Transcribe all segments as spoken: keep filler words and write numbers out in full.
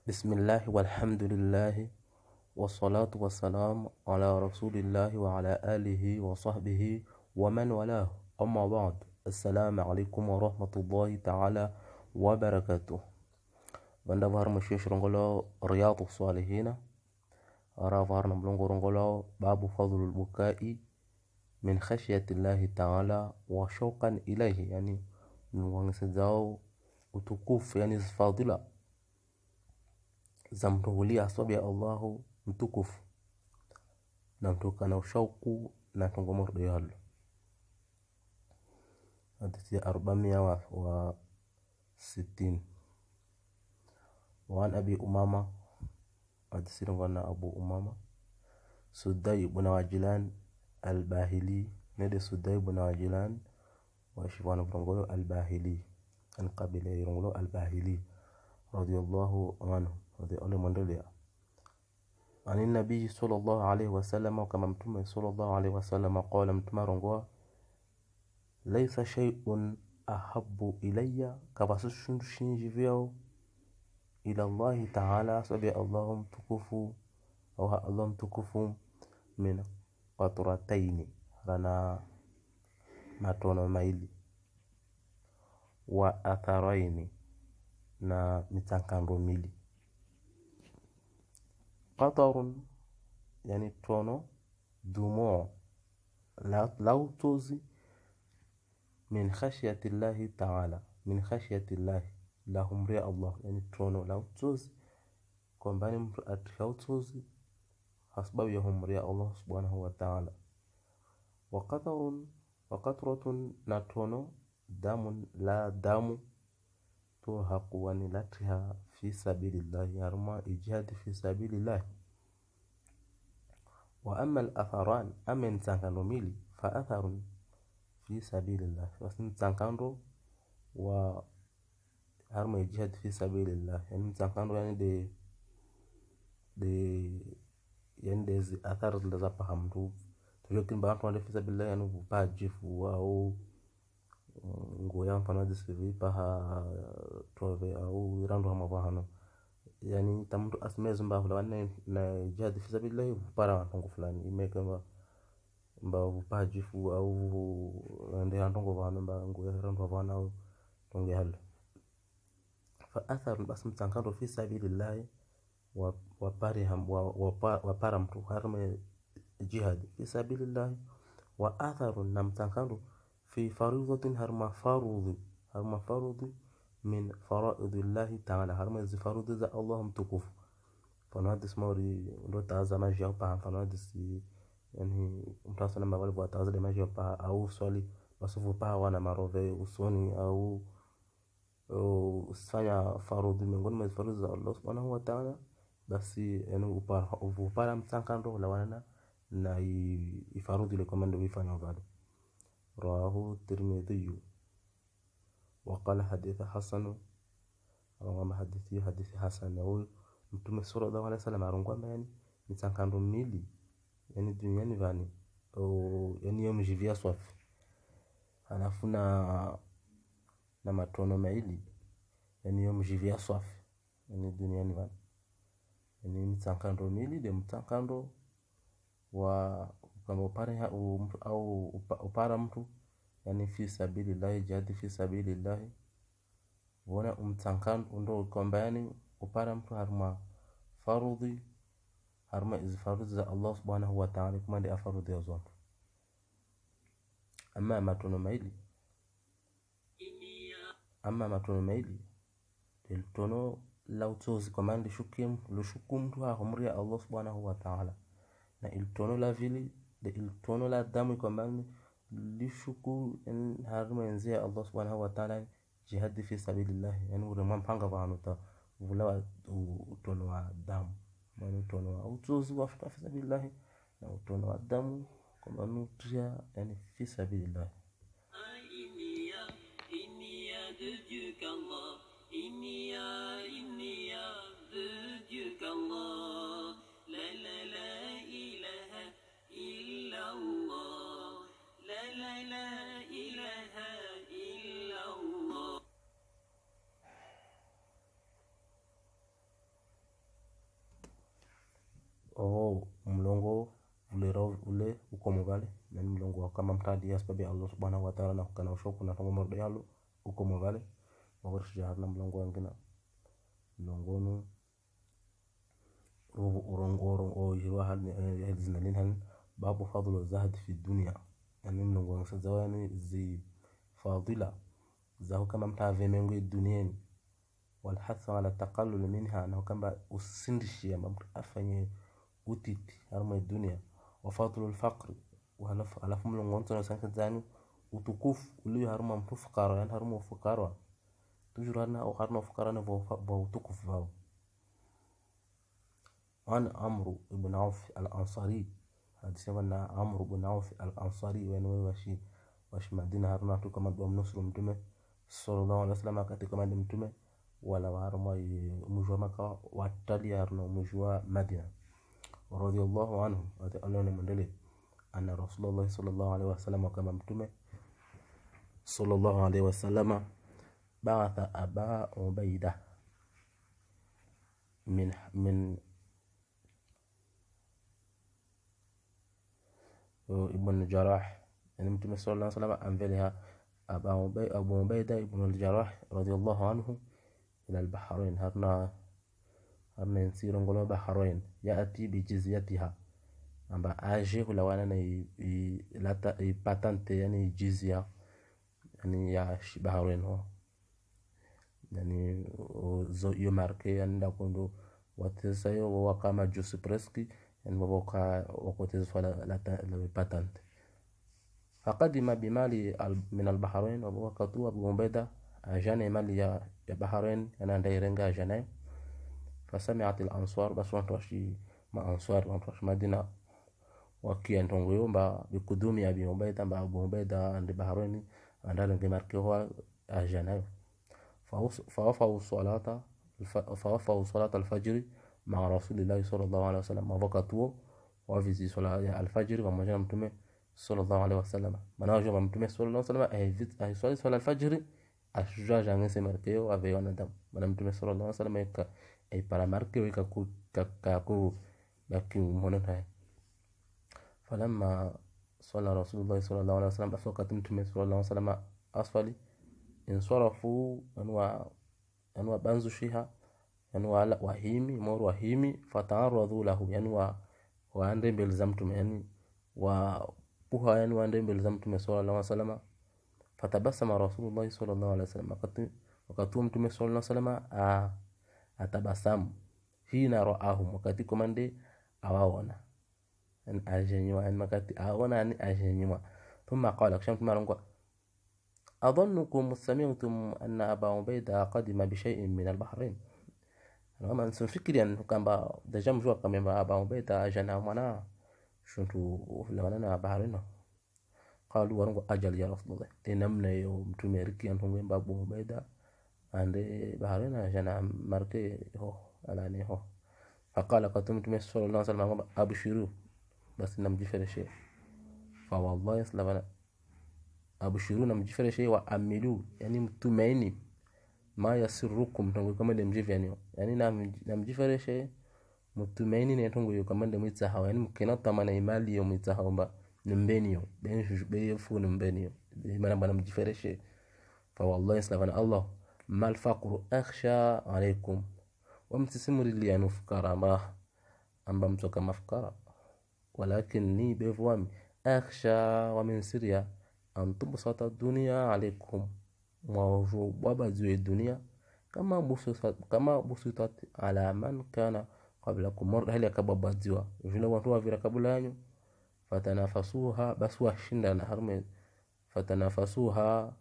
Bismillah walhamdulillah wassalatu wassalamu ala rasulillahi wa ala alihi wa sahbihi wa man walah. Amma ba'd. Assalamu alaikum wa rahmatullahi ta'ala wa barakatuh. Banda var mashish rongolo riyadu salihina. Ara var namlongo rongolo babu fadlul bukai min khashyatillahi ta'ala wa shauqan ilayhi, yani nuwangisizao utukufu, yani zifadila za mtuhulia asabi ya Allahu mtukufu na mtuka na ushauku na tungomordo yalo. Hadithi ya arbamia wa, wa sitini. Waan Abi Umama, hadithi rongona Abu Umama Sudai ibn Wajilan al-Bahili, nede Sudai ibn Wajilan wa shifana rongolo al-Bahili, an qabila rongolo al-Bahili radiyallahu anhu, رضي الله عنه. عن النبي صلى الله عليه وسلم كما متم صلى الله عليه وسلم قال متم رنغوا ليس شيء أحب إلي كباسشن شنجيو إلى الله تعالى سبي اللهم تكفو أو اللهم تكفو من قطرتين رنا ماتونو مايلي وأثرين na mitankando mili. Qatarun yani tono dumo lautozi min khashyati Allahi ta'ala, min khashyati Allahi lahum ria Allah, yani tono lautozi kwamba ni mtu atakautozi sababu ya humria Allah subhanahu wa ta'ala. Wa qatarun wa qatratun na tono damun la damu ترهق ونلتها في سبيل الله، هرما إجهاد في سبيل الله. وأما الأثران أمن تنكانو ميلي فأثر في سبيل الله، وسن تنكانو و هرما إجهاد في سبيل الله، يعني تنكانو يعني دي دي يعني دي أثر اللي زبهم رو تجوكين بانتو في سبيل الله، يعني بباجف أو ngoya mfano disivi paha trove au randu hama bahano, yani tamtu asmezu mba hula wane na jihadi fi sabilillahi para wantongo fulani imeka mba mba upajifu au rande wantongo bahano mba ngoya randu bahano au tonge halo. Fa atharu bas mtankando fi sabilillahi wa wapari ham wa wapara mtu harme jihadi fi sabilillahi. Wa atharu na mtankando في فريضة هرما فرض هرما فرض من فرائض الله تعالى، هرما زي فرض ذا الله متكف. فنادس موري لو تعز ما جاء بها فنادس يعني متصل ما بالبوا تعز ما جاء بها أو صلي وصفوا بها وانا مروي وصوني أو أو سفيا فرض من قول ما فرض ذا الله سبحانه وتعالى، بس يعني وبار وبار متكان روح لو أنا نا يفرض لكم من بيفانيو بعد. رواه الترمذي وقال حديث حسن، رواه حديثي حديث حسن. هو متى صلى الله عليه وسلم arongwa yani mitankando mili yani duniani vani au yani yom jivia swafi alafu na na matono maili yani yom jivia swafi yani duniani vani yani mitankando mili de mitankando wa kama upare au upara mtu yani fi sabilillahi, jihadi fi sabilillahi. Wana umtankan ndo kwamba yani upara mtu harma farudhi harma iz farudhi za Allah subhanahu wa ta'ala kuma ndi afarudhi ya zote. Ama matono maili ama matono maili il tono lautozi kwa mandi shukim lu shukum tu ha humria Allah subhanahu wa ta'ala, na il tono la vili de il tono la damu kwa mandi lishuku en harma enzia Allah subhanahu wa ta'ala jihad fi sabilillah, yani urema mpanga vano ta vula utono wa damu manu utono wa utuzi wa fi sabilillah na utono wa damu kwa manu tria yani fi sabilillah. mlongo ule ule uko mvale na mlongo kama mtadi sababu Allah subhanahu wa ta'ala na kana ushoku na tongo mordo yalo uko mvale wagorsha harna mlongo wangina mlongo no urongo urongo jirwa hal yazinalin hal babu fadlu zahd fi dunya yani mlongo wanasazawani zi fadila zao kama mtave mengo duniani والحث على التقلل منها أنه كان أسندشي أما أفني utiti harma dunia wa fadlu al-faqr wa halaf alafu mlongonto na sanka zani utukufu uli harma mtu fukara yani harma fukara tujurana au harma fukara na wa utukufu wao an Amru ibn Auf al-Ansari hadisema na Amru ibn Auf al-Ansari wenwe washi washi Madina harma tu kama dua mnusuru mtume sallallahu alaihi wasallam katika kama mtume wala harma mujwa maka watali harma mujwa Madina رضي الله عنه أنه من أن رسول الله صلى الله عليه وسلم كما متومه صلى الله عليه وسلم بعث أبا عبيدة من من ابن الجراح يعني متومه صلى الله عليه وسلم أنزلها أبا عبيدة أبو عبيدة ابن الجراح رضي الله عنه إلى البحرين هرنا أما ينسير نقول بحرين يأتي بجزيتها أما أجي ولا وانا ي لا ت باتنت يعني جزية يعني يا بحرين هو يعني زو يماركي يعني داكوندو واتسايو وكما جوس بريسكي يعني بوكا وكوتيز ولا لا باتنت فقدم بمال من البحرين وبوكاتو أبو عبيدة أجاني مال يا بحرين أنا دايرنجا جاني فسمعت الأنصار بس وانتوشي مع أنصار وانتوش مدينة وكي أنتم يومبا بقدوم أبي عبيدة مع أبو عبيدة عند بحرين عند الجماركي هو أجنبي فوفوا الصلاة فوفوا صلاة الفجر مع رسول الله صلى الله عليه وسلم وبكتوا وفي صلاة الفجر ومجنا متومه صلى الله عليه وسلم مناجم متومه صلى الله عليه وسلم أي صلاة صلاة الفجر أشجع جانين سمركي وأبيون دم من متومه صلى الله عليه وسلم يك أي para marque ويكاكو كاكو لكن هنا فلما صلى رسول الله صلى الله عليه وسلم أسوقت متومه صلى الله عليه وسلم أسفلي انصرفوا أنواع أنواع بنزو شيها أنواع وهيمي مور وهيمي فتعرضوا له يعني وعندهم بلزمتم يعني وبوها يعني وعندهم بلزمتم صلى الله عليه وسلم فتبسم رسول الله صلى الله عليه وسلم وقتهم متومه صلى الله عليه وسلم atabasamu hina raahum wakati komande awaona an ajenywa an makati awaona an ajenywa thumma qala kshamt marangwa adhannukum sami'tum anna aba ubayda qadima bi shay'in min al-bahrain ama nsifikiri an kamba deja mjua kama aba ubayda ajana mwana shuntu lawana bahrain qalu warangwa ajal ya rasulullah tenamna yo mtume riki antongo babu ubayda ande baharina jana marke ho alani ho faqala qatumtu min sallallahu alaihi wasallam abshiru bas namjifere shay fa wallahi slavana abshiru namjifere shay wa amilu yani mtumaini ma yasirrukum tongo kama demjive yani yani namjifere shay mtumaini ne tongo yo kama demwitsa hawa yani mkena tamana imali yo mwitsa hawa mbeni yo ben be fu mbeni yo mana bana mjifere shay fa wallahi slavana allah ما الفقر أخشى عليكم ومتسمر لي أن أفكر ما أنبمتك مفكرة ولكني بفوام أخشى ومن سريا أن تبسط الدنيا عليكم وبزوي الدنيا كما بسطت كما بسطت على من كان قبلكم مر هل يكبب الزوا جلوا وانتوا في ركبلانيو فتنافسوها بس وحشنا هرمز فتنافسوها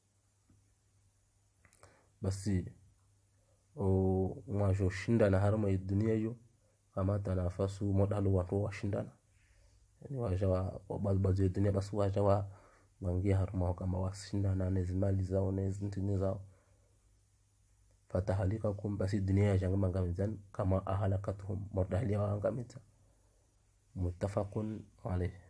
basi o mwajo shindana harma dunia hiyo kama tanafasu modalu watu washindana yani wajawa balbazi dunia basi wajawa wangia harma kama washindana nezimali zao nezintini zao fatahalika kum basi dunia ya jangama ngamizan kama ahalakatuhum modali wa ngamita muttafaqun alayh.